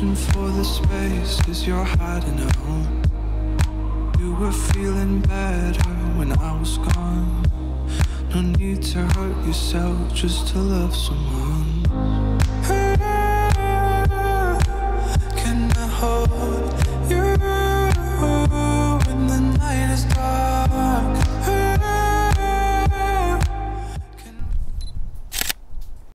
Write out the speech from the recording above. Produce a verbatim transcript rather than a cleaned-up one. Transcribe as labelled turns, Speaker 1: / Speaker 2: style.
Speaker 1: searching for the spaces you're hiding out. You were feeling better when I was gone. No need to hurt yourself just to love someone.